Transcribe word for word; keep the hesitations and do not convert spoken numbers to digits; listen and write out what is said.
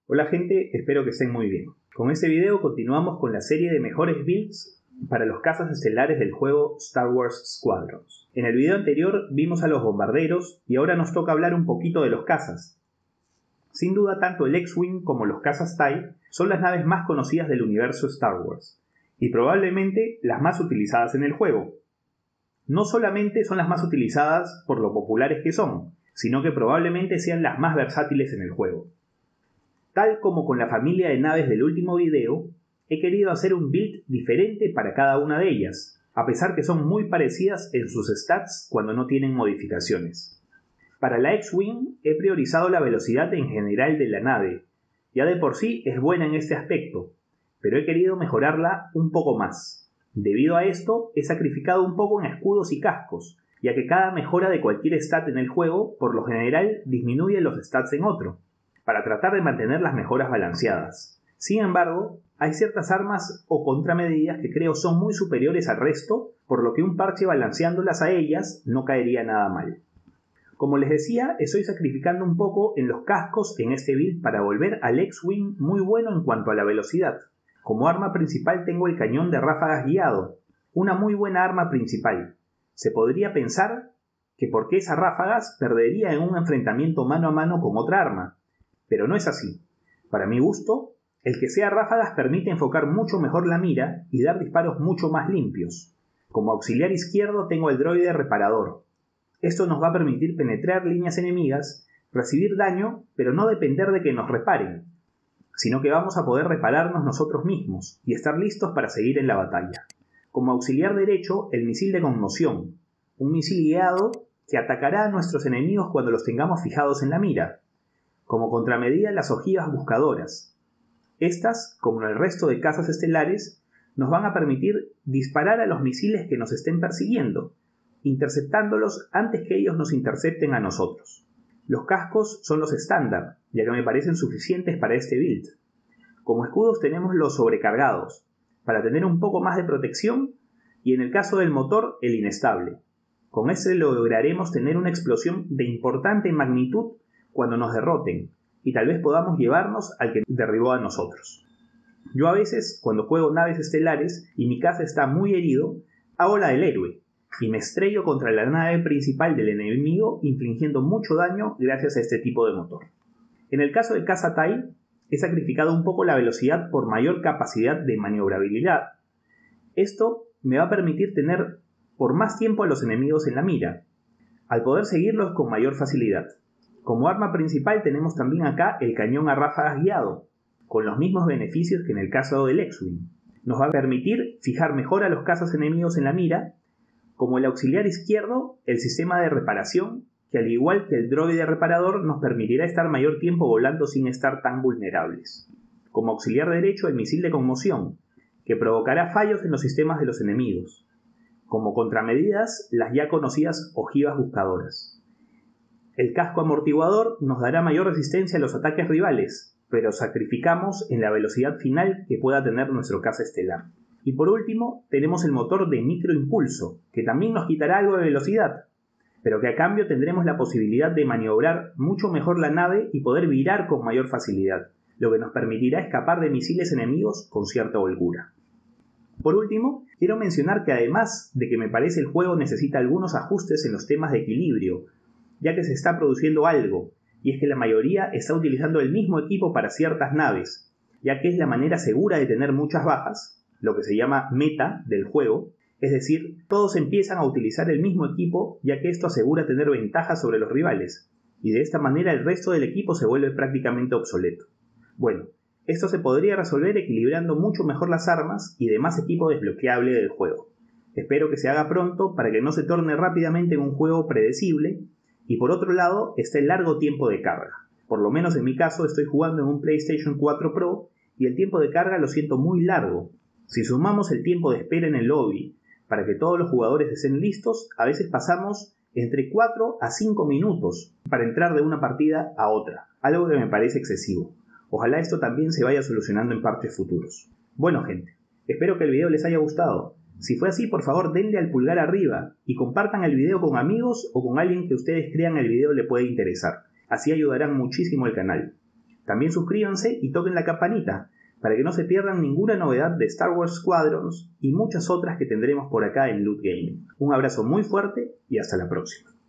Hola gente, espero que estén muy bien. Con este video continuamos con la serie de mejores builds para los cazas estelares del juego Star Wars Squadrons. En el video anterior vimos a los bombarderos y ahora nos toca hablar un poquito de los cazas. Sin duda tanto el X-Wing como los cazas TIE son las naves más conocidas del universo Star Wars y probablemente las más utilizadas en el juego. No solamente son las más utilizadas por lo populares que son, sino que probablemente sean las más versátiles en el juego. Tal como con la familia de naves del último video, he querido hacer un build diferente para cada una de ellas, a pesar que son muy parecidas en sus stats cuando no tienen modificaciones. Para la X-Wing he priorizado la velocidad en general de la nave, ya de por sí es buena en este aspecto, pero he querido mejorarla un poco más. Debido a esto, he sacrificado un poco en escudos y cascos, ya que cada mejora de cualquier stat en el juego, por lo general, disminuye los stats en otro, para tratar de mantener las mejoras balanceadas. Sin embargo, hay ciertas armas o contramedidas que creo son muy superiores al resto, por lo que un parche balanceándolas a ellas no caería nada mal. Como les decía, estoy sacrificando un poco en los cascos en este build para volver al X-Wing muy bueno en cuanto a la velocidad. Como arma principal tengo el cañón de ráfagas guiado, una muy buena arma principal. Se podría pensar que porque esas ráfagas perdería en un enfrentamiento mano a mano con otra arma, pero no es así. Para mi gusto, el que sea ráfagas permite enfocar mucho mejor la mira y dar disparos mucho más limpios. Como auxiliar izquierdo tengo el droide reparador. Esto nos va a permitir penetrar líneas enemigas, recibir daño, pero no depender de que nos reparen, sino que vamos a poder repararnos nosotros mismos y estar listos para seguir en la batalla. Como auxiliar derecho, el misil de conmoción, un misil guiado que atacará a nuestros enemigos cuando los tengamos fijados en la mira. Como contramedida, las ojivas buscadoras. Estas, como el resto de cazas estelares, nos van a permitir disparar a los misiles que nos estén persiguiendo, interceptándolos antes que ellos nos intercepten a nosotros. Los cascos son los estándar, ya que me parecen suficientes para este build. Como escudos tenemos los sobrecargados, para tener un poco más de protección, y en el caso del motor, el inestable. Con este lograremos tener una explosión de importante magnitud cuando nos derroten, y tal vez podamos llevarnos al que derribó a nosotros. Yo a veces, cuando juego naves estelares y mi caza está muy herido, hago la del héroe, y me estrello contra la nave principal del enemigo, infligiendo mucho daño gracias a este tipo de motor. En el caso del caza TIE, he sacrificado un poco la velocidad por mayor capacidad de maniobrabilidad. Esto me va a permitir tener por más tiempo a los enemigos en la mira, al poder seguirlos con mayor facilidad. Como arma principal tenemos también acá el cañón a ráfagas guiado, con los mismos beneficios que en el caso del X-Wing. Nos va a permitir fijar mejor a los cazas enemigos en la mira. Como el auxiliar izquierdo, el sistema de reparación, que al igual que el droide reparador nos permitirá estar mayor tiempo volando sin estar tan vulnerables. Como auxiliar derecho, el misil de conmoción, que provocará fallos en los sistemas de los enemigos. Como contramedidas, las ya conocidas ojivas buscadoras. El casco amortiguador nos dará mayor resistencia a los ataques rivales, pero sacrificamos en la velocidad final que pueda tener nuestro caza estelar. Y por último, tenemos el motor de microimpulso, que también nos quitará algo de velocidad, pero que a cambio tendremos la posibilidad de maniobrar mucho mejor la nave y poder virar con mayor facilidad, lo que nos permitirá escapar de misiles enemigos con cierta holgura. Por último, quiero mencionar que además de que me parece el juego necesita algunos ajustes en los temas de equilibrio, ya que se está produciendo algo, y es que la mayoría está utilizando el mismo equipo para ciertas naves, ya que es la manera segura de tener muchas bajas, lo que se llama meta del juego, es decir, todos empiezan a utilizar el mismo equipo, ya que esto asegura tener ventaja sobre los rivales, y de esta manera el resto del equipo se vuelve prácticamente obsoleto. Bueno, esto se podría resolver equilibrando mucho mejor las armas y demás equipo desbloqueable del juego. Espero que se haga pronto para que no se torne rápidamente en un juego predecible. Y por otro lado está el largo tiempo de carga. Por lo menos en mi caso estoy jugando en un PlayStation cuatro Pro y el tiempo de carga lo siento muy largo. Si sumamos el tiempo de espera en el lobby para que todos los jugadores estén listos, a veces pasamos entre cuatro a cinco minutos para entrar de una partida a otra, algo que me parece excesivo. Ojalá esto también se vaya solucionando en parches futuros. Bueno gente, espero que el video les haya gustado. Si fue así, por favor denle al pulgar arriba y compartan el video con amigos o con alguien que ustedes crean el video le puede interesar. Así ayudarán muchísimo al canal. También suscríbanse y toquen la campanita para que no se pierdan ninguna novedad de Star Wars Squadrons y muchas otras que tendremos por acá en Loot Gaming. Un abrazo muy fuerte y hasta la próxima.